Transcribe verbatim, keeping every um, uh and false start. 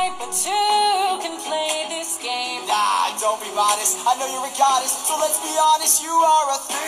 but two can play this game. Nah, don't be modest. I know you're a goddess, so let's be honest, you are a